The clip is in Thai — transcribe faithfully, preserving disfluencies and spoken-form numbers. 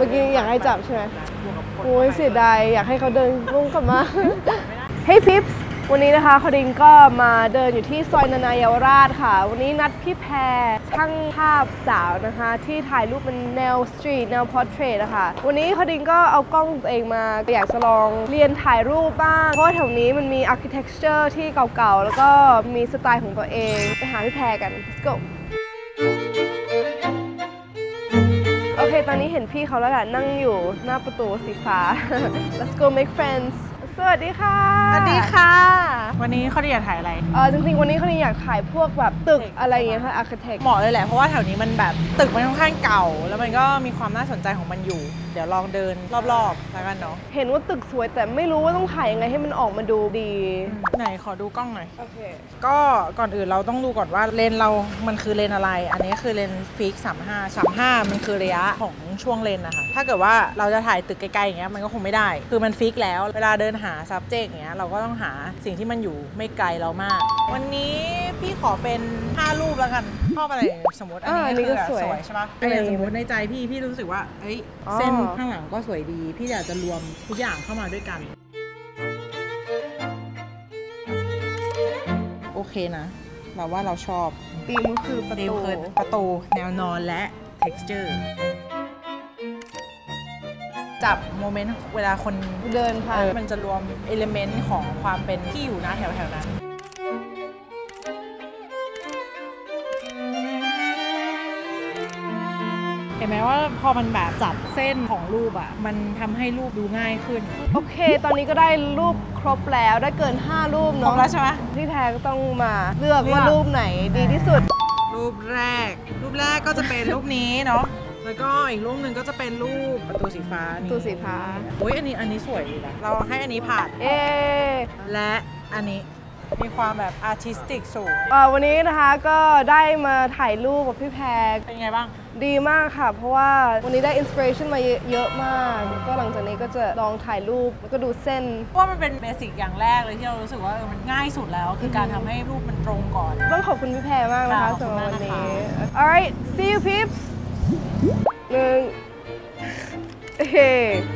มื่อกี้อยากให้จับใช่ไหมโอ้ยเสียดายอยากให้เขาเดินลงกลับมา Hey Pips วันนี้นะคะคดินก็มาเดินอยู่ที่ซอยนานาเยาวราชค่ะวันนี้นัดพี่แพรช่างภาพสาวนะคะที่ถ่ายรูปเป็นแนวสตรีทแนวพอร์เทรตนะคะวันนี้คดินก็เอากล้องตัวเองมาอยากจะลองเรียนถ่ายรูปบ้างเพราะแถวนี้มันมี architecture ที่เก่าๆแล้วก็มีสไตล์ของตัวเองไปหาพี่แพรกัน let's goโอเคตอนนี้เห็นพี่เขาแล้วแหละนั่งอยู่หน้าประตูสีฟ้า let's go make friends สวัสดีค่ะสวัสดีค่ะวันนี้เขาอยากถ่ายอะไรเออจริงๆวันนี้เขาอยากถ่ายพวกแบบตึกอะไรอย่างเงี้ยค่ะ architect เหมาะเลยแหละเพราะว่าแถวนี้มันแบบตึกมันค่อนข้างเก่าแล้วมันก็มีความน่าสนใจของมันอยู่เดี๋ยวลองเดินรอบๆแล้วกันเนาะเห็นว่าตึกสวยแต่ไม่รู้ว่าต้องถ่ายยังไงให้มันออกมาดูดีไหนขอดูกล้องหน่อยโอเคก็ก่อนอื่นเราต้องดูก่อนว่าเลนเรามันคือเลนอะไรอันนี้คือเลนฟิกสามห้า สามห้ามันคือระยะของช่วงเลนนะคะถ้าเกิดว่าเราจะถ่ายตึกไกลๆอย่างเงี้ยมันก็คงไม่ได้คือมันฟิกแล้วเวลาเดินหา subject อย่างเงี้ยเราก็ต้องหาสิ่งที่มันอยู่ไม่ไกลเรามากวันนี้พี่ขอเป็นห้ารูปแล้วกันชอบอะไรสมมติอันนี้ก็คือสวยใช่ปะแต่สมมติในใจพี่พี่รู้สึกว่าเอ้ยเส้นข้างหลังก็สวยดีพี่อยากจะรวมทุกอย่างเข้ามาด้วยกันโอเคนะเราว่าเราชอบธีมคือประตูประตูแนวนอนและ texture จับโมเมนต์เวลาคนเดินผ่านมันจะรวมเอลิเมนต์ของความเป็นที่อยู่นะแถวๆนั้นเห็นไหมว่าพอมันแบบจับเส้นของรูปอ่ะมันทำให้รูปดูง่ายขึ้นโอเคตอนนี้ก็ได้รูปครบแล้วได้เกินห้ารูปเนาะครบแล้วใช่ไหมพี่แพรก็ต้องมาเลือกว่ารูปไหนดีที่สุดรูปแรกรูปแรกก็จะเป็นรูปนี้เนาะแล้วก็อีกรูปหนึ่งก็จะเป็นรูปประตูสีฟ้าประตูสีฟ้าโอ้ยอันนี้อันนี้สวยดีนะเราให้อันนี้ผ่านเอ๊และอันนี้มีความแบบอาร์ติสติกสูงวันนี้นะคะก็ได้มาถ่ายรูปกับพี่แพรเป็นไงบ้างดีมากค่ะเพราะว่าวันนี้ได้อินสปิเรชันมาเยอะมากก็หลังจากนี้ก็จะลองถ่ายรูปแล้วก็ดูเส้นเพราะมันเป็นเบสิกอย่างแรกเลยที่เรารู้สึกว่ามันง่ายสุดแล้วคือการทำให้รูปมันตรงก่อนต้องขอบคุณพี่แพรมากนะคะสำหรับวันนี้ alright see you peeps หนึ่งเฮ้